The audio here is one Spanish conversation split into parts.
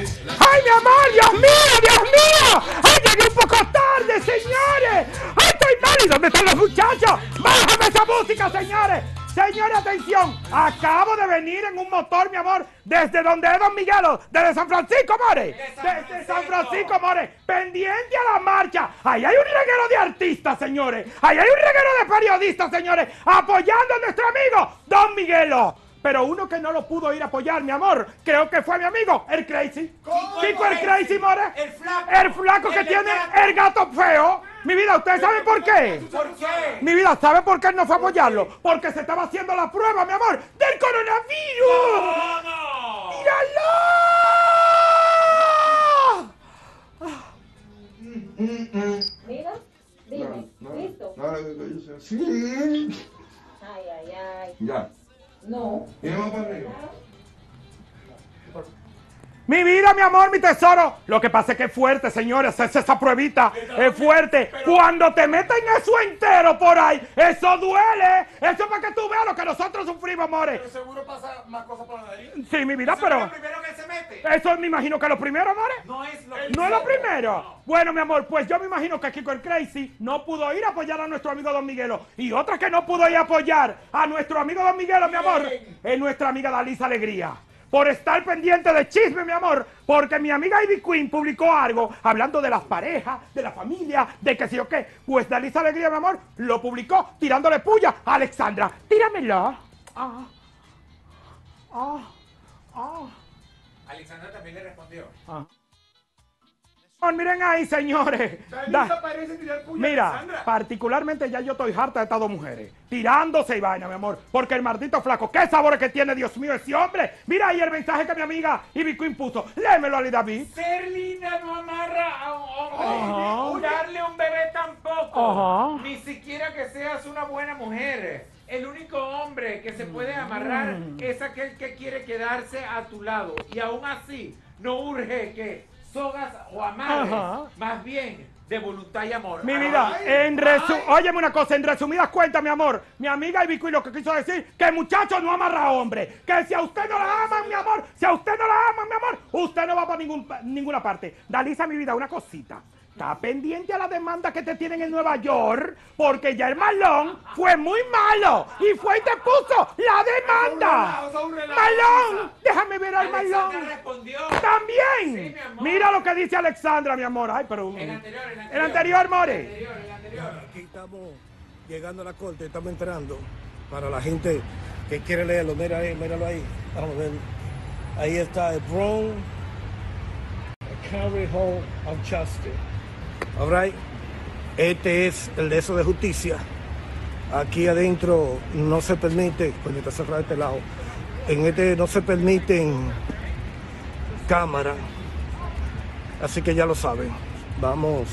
¡Ay, mi amor! ¡Dios mío! ¡Dios mío! ¡Ay, llegué un poco tarde, señores! ¡Ay, estoy mal! ¿Y dónde están los muchachos? ¡Bájame esa música, señores! Señores, atención. Acabo de venir en un motor, mi amor, desde donde es Don Miguelo, desde San Francisco, more. Desde San Francisco, more. Pendiente a la marcha. Ahí hay un reguero de artistas, señores. Ahí hay un reguero de periodistas, señores, apoyando a nuestro amigo Don Miguelo. Pero uno que no lo pudo ir a apoyar, mi amor, creo que fue mi amigo, el Crazy. Chico, el Crazy, more. El flaco que tiene el gato feo. Mi vida, ¿ustedes saben por qué? ¿Por qué? Mi vida, ¿sabe por qué él no fue a apoyarlo? Porque se estaba haciendo la prueba, mi amor, del coronavirus. ¡No! ¡Míralo! Mira, dime, ¿listo? Sí. Ay, ay, ay. Ya. No. Y vamos para arriba. Mi vida, mi amor, mi tesoro. Lo que pasa es que es fuerte, señores. Esa pruebita es fuerte. Cuando te meten eso entero por ahí, eso duele. Eso es para que tú veas lo que nosotros sufrimos, amores. Pero seguro pasa más cosas por la nariz. Sí, mi vida, ¿Eso pero... es lo primero que se mete? Eso me imagino que es lo primero, amores. No es lo ¿No es lo primero? Bueno, mi amor, pues yo me imagino que Kiko el Crazy no pudo ir a apoyar a nuestro amigo Don Miguelo. Y otra que no pudo ir a apoyar a nuestro amigo Don Miguelo, mi amor, es nuestra amiga Dalisa Alegría. Por estar pendiente de chisme, mi amor, porque mi amiga Ivy Queen publicó algo hablando de las parejas, de la familia, de que sí o qué. Pues Dalisa Alegría, mi amor, lo publicó tirándole puya a Alexandra. Tíramelo. Alexandra también le respondió. Miren ahí, señores. Parece tirar puya a Mira, Alexandra. particularmente ya yo estoy harta de estas dos mujeres. Tirándose y vaina, mi amor. Porque el maldito flaco, qué sabores que tiene, Dios mío, ese hombre. Mira ahí el mensaje que mi amiga Ivy Queen puso. Léemelo, Ali David. Ser linda no amarra a un hombre. Ajá. Darle un bebé tampoco. Ajá. Ni siquiera que seas una buena mujer. El único hombre que se puede amarrar es aquel que quiere quedarse a tu lado. Y aún así, no urge que sogas o amarres. Ajá. Más bien, de voluntad y amor. Mi vida, óyeme una cosa, en resumidas cuentas, mi amor, mi amiga Ivy Queen lo que quiso decir, que el muchacho no amarra a hombre, que si a usted no la aman, mi amor, si a usted no la aman, mi amor, usted no va para ninguna parte. Dalisa, mi vida, una cosita. Está pendiente a la demanda que te tienen en Nueva York, porque ya el malón fue muy malo y fue y te puso la demanda. Malón, déjame ver al malón. Alexandra respondió. También. Sí, mi amor. Mira lo que dice Alexandra, mi amor. Ay, pero El anterior. el anterior, more. El anterior. Aquí estamos llegando a la corte, estamos entrando para la gente que quiere leerlo. Mira ahí, míralo ahí. Vamos a ver. Ahí está el Brown County Hall of Justice. All right. Este es el de eso de justicia. Aquí adentro no se permite, coño, está cerrado de este lado. En este no se permiten cámaras. Así que ya lo saben. Vamos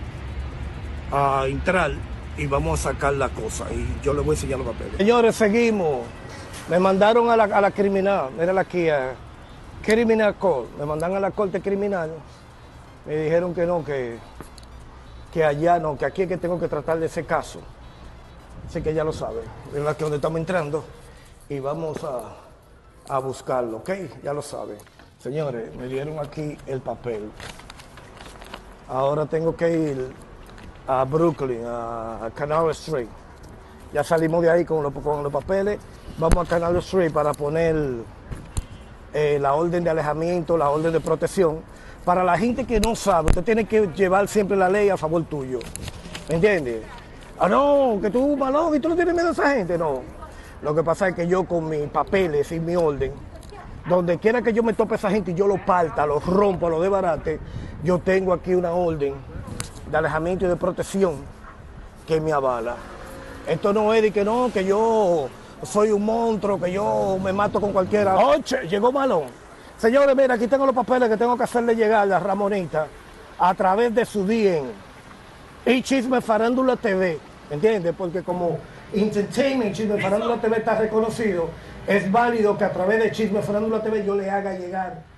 a entrar y vamos a sacar la cosa. Y yo les voy a enseñar los papeles. Señores, seguimos. Me mandaron a la criminal. Mírala aquí, a Criminal Court. Me mandan a la corte criminal. Me dijeron que no, que allá no, que aquí es que tengo que tratar de ese caso. Así que ya lo saben. Es aquí donde estamos entrando y vamos a buscarlo, ¿ok? Ya lo saben. Señores, me dieron aquí el papel. Ahora tengo que ir a Brooklyn, a Canal Street. Ya salimos de ahí con los papeles. Vamos a Canal Street para poner la orden de alejamiento, la orden de protección. Para la gente que no sabe, usted tiene que llevar siempre la ley a favor tuyo. ¿Me entiendes? Ah, no, que tú, malón, y tú no tienes miedo a esa gente, no. Lo que pasa es que yo con mis papeles y mi orden, donde quiera que yo me tope a esa gente y yo lo parta, lo rompo, lo desbarate, yo tengo aquí una orden de alejamiento y de protección que me avala. Esto no es de que no, que yo soy un monstruo, que yo me mato con cualquiera. Oye, llegó malón. Señores, mira, aquí tengo los papeles que tengo que hacerle llegar a la Ramonita a través de su DM y Chisme Farándula TV, ¿entiendes? Porque como Entertainment Chisme Farándula TV está reconocido, es válido que a través de Chisme Farándula TV yo le haga llegar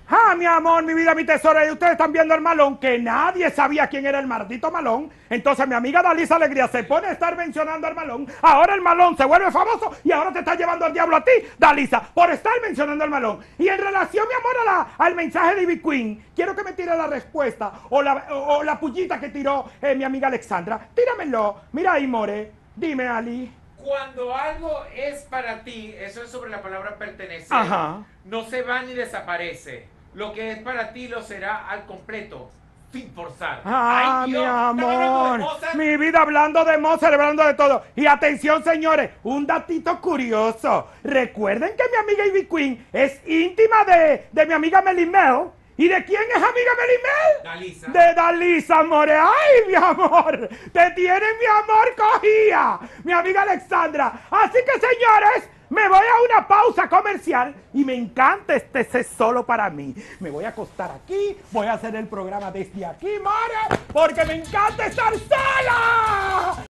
Ah, mi amor, mi vida, mi tesoro, y ustedes están viendo el malón, que nadie sabía quién era el maldito malón. Entonces mi amiga Dalisa Alegría se pone a estar mencionando al malón. Ahora el malón se vuelve famoso y ahora te está llevando al diablo a ti, Dalisa, por estar mencionando al malón. Y en relación, mi amor, al mensaje de Ivy Queen, quiero que me tire la respuesta o la pullita que tiró mi amiga Alexandra. Tíramelo. Mira ahí, more. Dime, Ali. Cuando algo es para ti, eso es sobre la palabra pertenecer, Ajá. no se va ni desaparece. Lo que es para ti lo será al completo, sin forzar. Ah, Ay, mi Dios, ¿están hablando de amor, Mozart? mi vida, hablando de Mozart, hablando de todo. Y atención, señores, un datito curioso. Recuerden que mi amiga Ivy Queen es íntima de mi amiga Melly Mel. ¿Y de quién es amiga Melly Mel? Dalisa. De Dalisa, more. ¡Ay, mi amor! Te tiene mi amor cogía, mi amiga Alexandra. Así que, señores, me voy a una pausa comercial y me encanta este ser solo para mí. Me voy a acostar aquí, voy a hacer el programa desde aquí, more, porque me encanta estar sola.